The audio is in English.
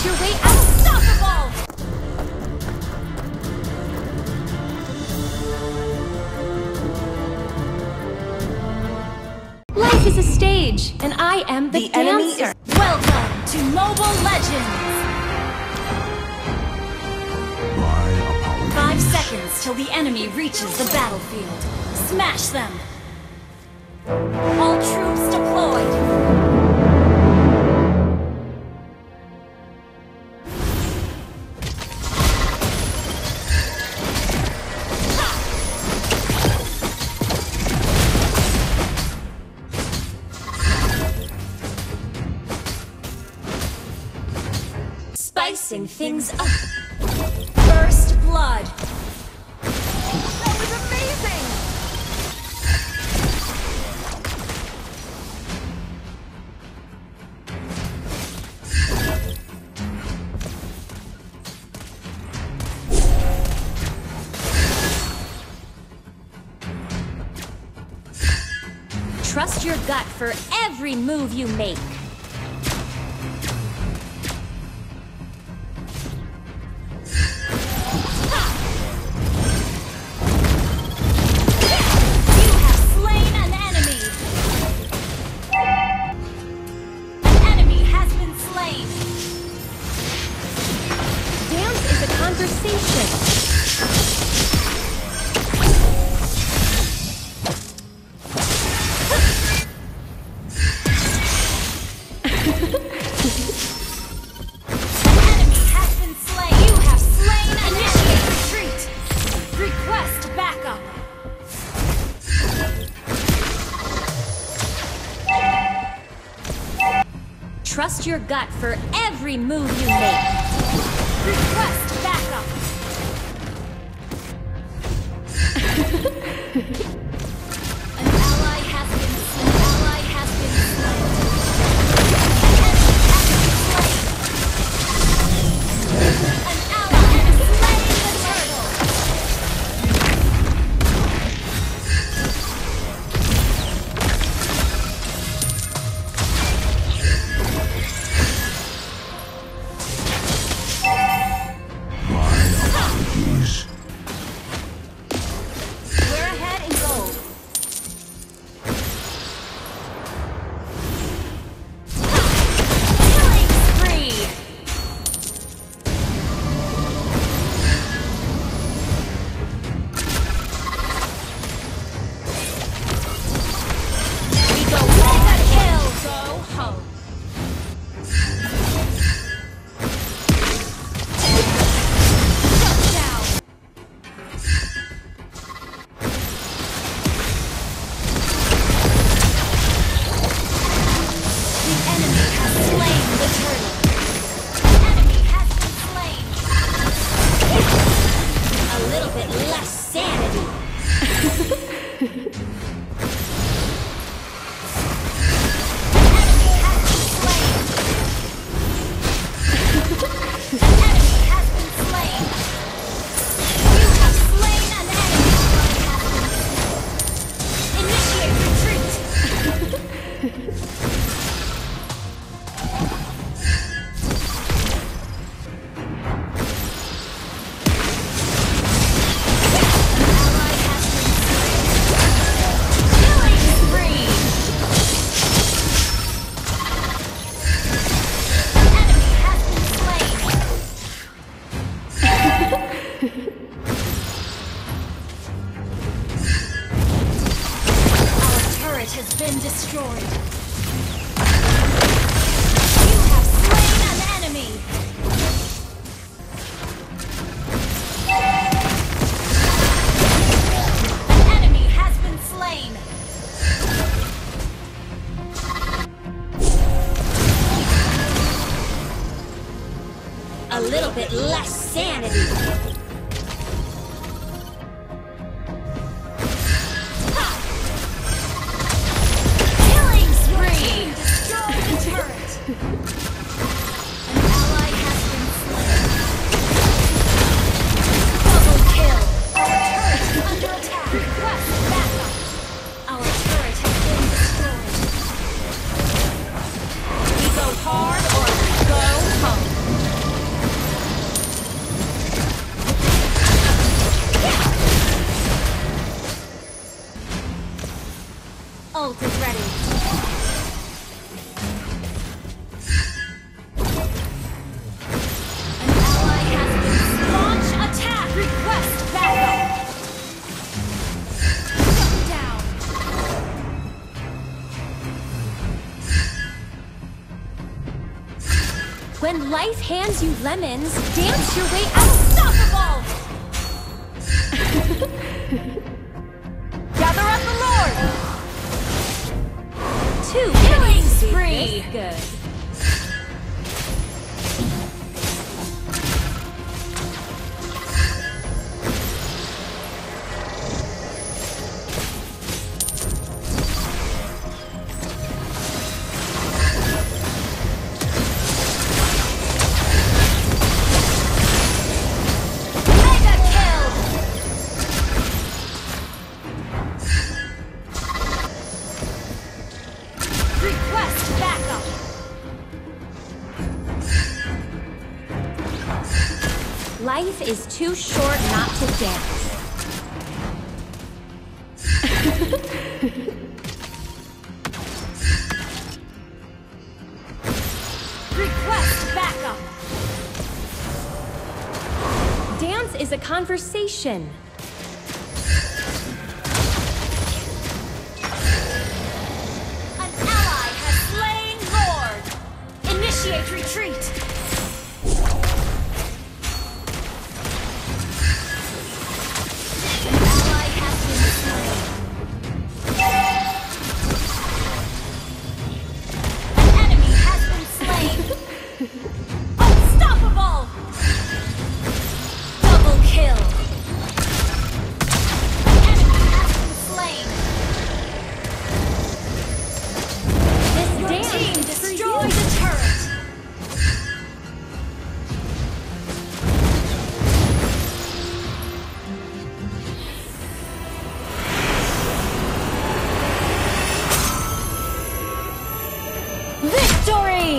Makes your way unstoppable! Life is a stage, and I am the dancer. Welcome to Mobile Legends! 5 seconds till the enemy reaches the battlefield. Smash them! All troops deployed! Spicing things up. First blood. That was amazing! Trust your gut for every move you make. Trust your gut for every move you make. Request backup. An ally has been slain. An ally has slain the turtle. Has been destroyed. You have slain an enemy. An enemy has been slain. A little bit less sanity. Hard or go home. When life hands you lemons, dance your way unstoppable! Gather up the Lord! Two killing spree! Good. Life is too short not to dance. Request backup! Dance is a conversation. An ally has slain Lord! Initiate retreat! Unstoppable! Double kill! An enemy has been slain! Your team destroyed the turret! Victory!